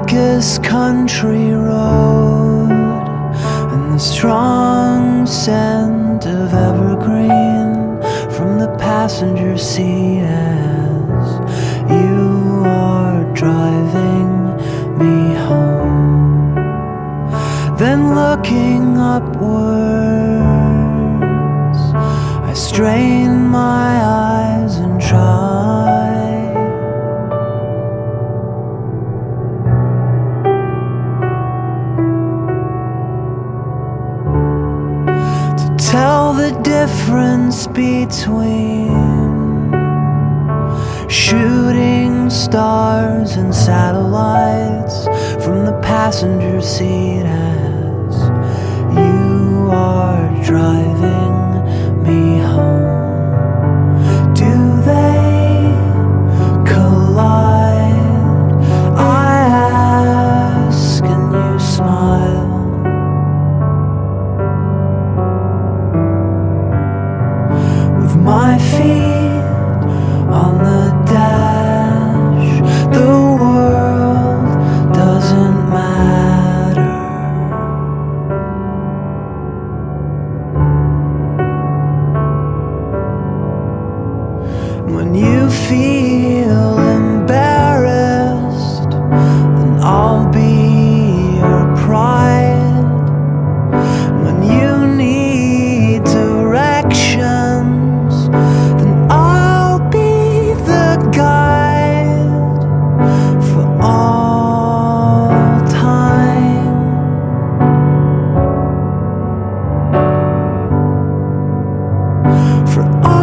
darkest country road, and the strong scent of evergreen from the passenger seat as you are driving me home. Then looking upwards, I strain my eyes and try to tell the difference between shooting stars and satellites from the passenger seat as you are driving me home. Do they collide? I ask and you smile. With my feet on the dash, the world doesn't matter. When you feel embarrassed, then I'll be your pride. When you need directions, then I'll be the guide for all time. For all